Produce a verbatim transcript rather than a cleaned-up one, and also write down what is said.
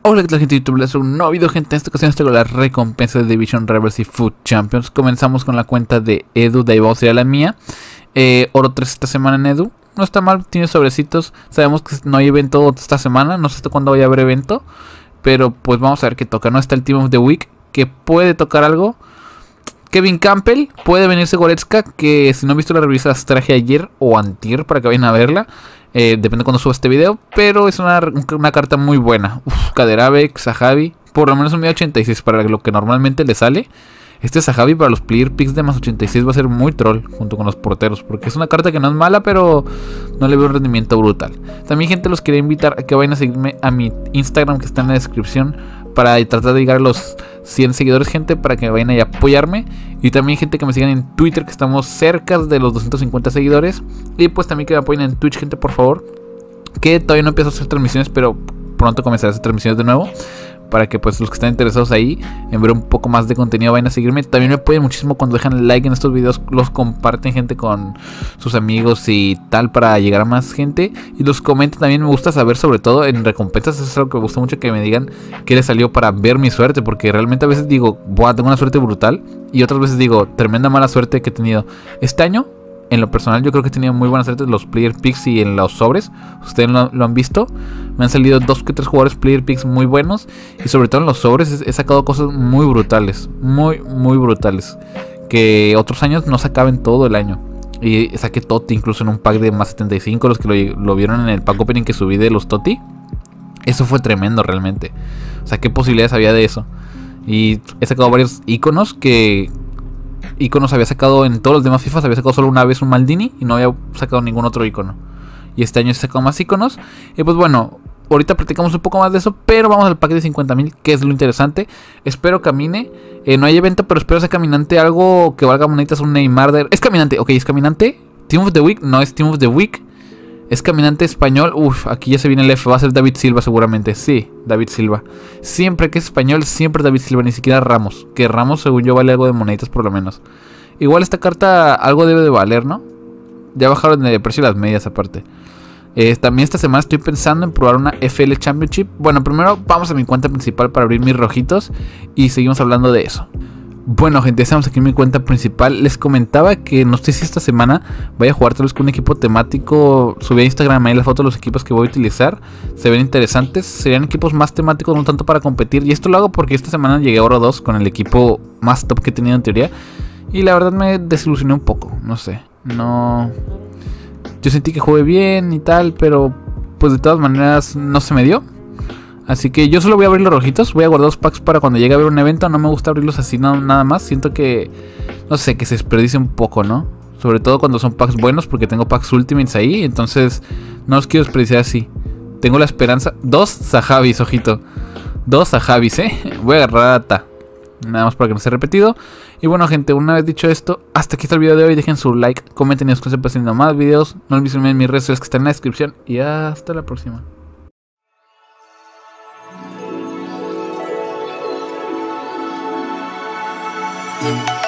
Hola, ¿qué tal, gente de YouTube? Les traigo un nuevo video, gente. En esta ocasión les traigo las recompensas de Division Rivals y Food Champions. Comenzamos con la cuenta de Edu, de ahí vamos a ir a la mía. eh, Oro tres esta semana en Edu. No está mal, tiene sobrecitos. Sabemos que no hay evento esta semana, no sé hasta cuándo vaya a haber evento, pero pues vamos a ver qué toca. No está el Team of the Week, que puede tocar algo. Kevin Campbell, puede venirse Goretzka, que si no han visto la revista las traje ayer o antier para que vayan a verla. Eh, depende de cuando suba este video, pero es una, una carta muy buena. Uf, Kaderabek, Zahavi, por lo menos un medio ochenta y seis para lo que normalmente le sale. Este Zahavi para los player picks de más ochenta y seis va a ser muy troll junto con los porteros, porque es una carta que no es mala, pero no le veo un rendimiento brutal. También, gente, los quería invitar a que vayan a seguirme a mi Instagram, que está en la descripción, para tratar de llegar a los cien seguidores, gente, para que vayan a apoyarme. Y también, gente, que me sigan en Twitter, que estamos cerca de los doscientos cincuenta seguidores. Y pues también que me apoyen en Twitch, gente, por favor, que todavía no empiezo a hacer transmisiones, pero pronto comenzaré a hacer transmisiones de nuevo, para que pues los que están interesados ahí en ver un poco más de contenido vayan a seguirme. También me apoyan muchísimo cuando dejan like en estos videos, los comparten, gente, con sus amigos y tal, para llegar a más gente. Y los comentan también, me gusta saber, sobre todo en recompensas, eso es algo que me gusta mucho, que me digan qué les salió para ver mi suerte, porque realmente a veces digo, buah, tengo una suerte brutal, y otras veces digo, tremenda mala suerte que he tenido. Este año, en lo personal, yo creo que he tenido muy buena suerte en los player picks y en los sobres. Ustedes lo, lo han visto. Me han salido dos que tres jugadores player picks muy buenos. Y sobre todo en los sobres he, he sacado cosas muy brutales. Muy, muy brutales. Que otros años no sacaba en todo el año. Y saqué Totti incluso en un pack de más setenta y cinco. Los que lo, lo vieron en el pack opening que subí de los Totti. Eso fue tremendo realmente. O sea, qué posibilidades había de eso. Y he sacado varios iconos que... Iconos había sacado en todos los demás FIFAs, había sacado solo una vez un Maldini y no había sacado ningún otro icono. Y este año he sacado más iconos. Y pues bueno, ahorita platicamos un poco más de eso, pero vamos al pack de cincuenta mil, que es lo interesante. Espero camine. Eh, no hay evento, pero espero sea caminante algo que valga moneditas, un Neymar. De... Es caminante, ok, es caminante. Team of the Week, no es Team of the Week. Es caminante español. Uf, aquí ya se viene el F. Va a ser David Silva seguramente. Sí, David Silva. Siempre que es español, siempre David Silva. Ni siquiera Ramos. Que Ramos, según yo, vale algo de moneditas por lo menos. Igual esta carta algo debe de valer, ¿no? Ya bajaron de precio las medias aparte. Eh, también esta semana estoy pensando en probar una F L Championship. Bueno, primero vamos a mi cuenta principal para abrir mis rojitos. Y seguimos hablando de eso. Bueno, gente, estamos aquí en mi cuenta principal. Les comentaba que no sé si esta semana voy a jugar tal vez con un equipo temático. Subí a Instagram ahí la foto de los equipos que voy a utilizar. Se ven interesantes. Serían equipos más temáticos, no tanto para competir. Y esto lo hago porque esta semana llegué a Oro dos con el equipo más top que he tenido en teoría. Y la verdad me desilusioné un poco. No sé, no... Yo sentí que jugué bien y tal, pero pues de todas maneras no se me dio. Así que yo solo voy a abrir los rojitos. Voy a guardar los packs para cuando llegue a ver un evento. No me gusta abrirlos así, no, nada más. Siento que, no sé, que se desperdicia un poco, ¿no? Sobre todo cuando son packs buenos, porque tengo packs ultimates ahí. Entonces no los quiero desperdiciar así. Tengo la esperanza. Dos Zahavis, ojito. Dos Zahavis, ¿eh? Voy a agarrar a Ta. Nada más para que no sea repetido. Y bueno, gente, una vez dicho esto, hasta aquí está el video de hoy. Dejen su like, comenten y después haciendo más videos. No olviden seguirme en mis redes sociales que están en la descripción. Y hasta la próxima. Thank you.